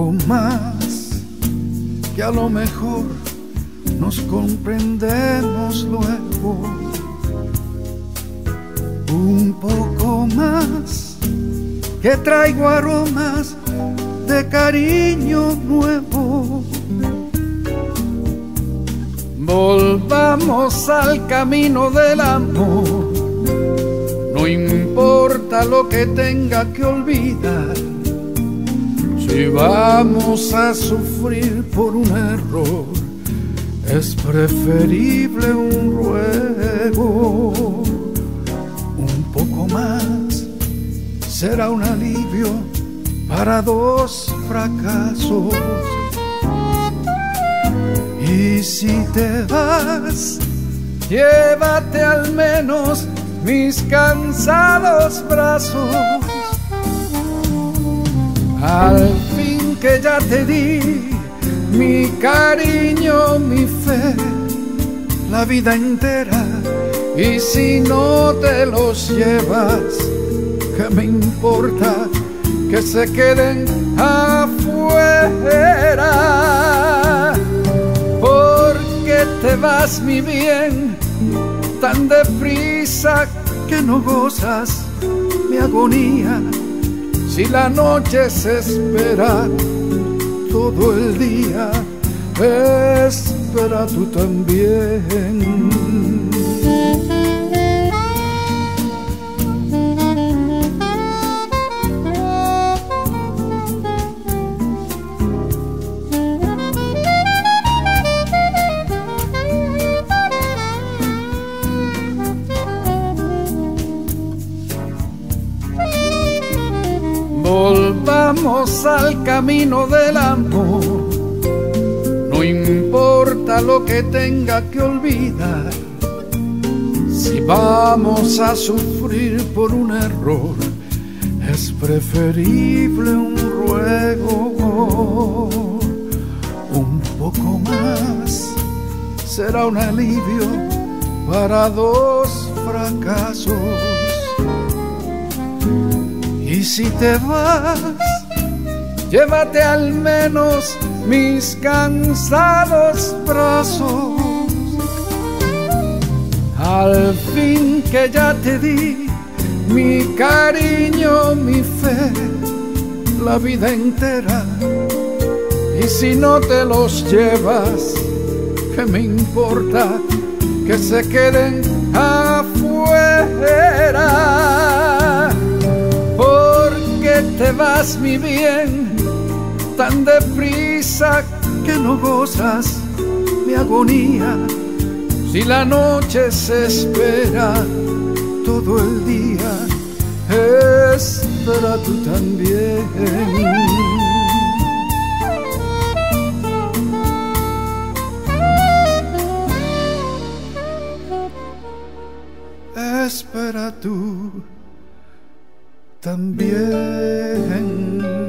poco más, que a lo mejor nos comprendemos luego. Un poco más, que traigo aromas de cariño nuevo. Volvamos al camino del amor, no importa lo que tenga que olvidar. Si vamos a sufrir por un error, es preferible un ruego. Un poco más será un alivio para dos fracasos. Y si te vas, llévate al menos mis cansados brazos. Al fin que ya te di mi cariño, mi fe, la vida entera. Y si no te los llevas, ¿qué me importa que se queden afuera? Porque te vas, mi bien, tan deprisa que no gozas mi agonía. Si la noche se espera todo el día, espera tú también. Volvamos al camino del amor, no importa lo que tenga que olvidar. Si vamos a sufrir por un error, es preferible un ruego. Un poco más será un alivio para dos fracasos. Y si te vas, llévate al menos mis cansados brazos. Al fin que ya te di mi cariño, mi fe, la vida entera. Y si no te los llevas, ¿qué me importa que se queden afuera? Te vas, mi bien, tan deprisa que no gozas mi agonía. Si la noche se espera todo el día, espera tú también. Espera tú también.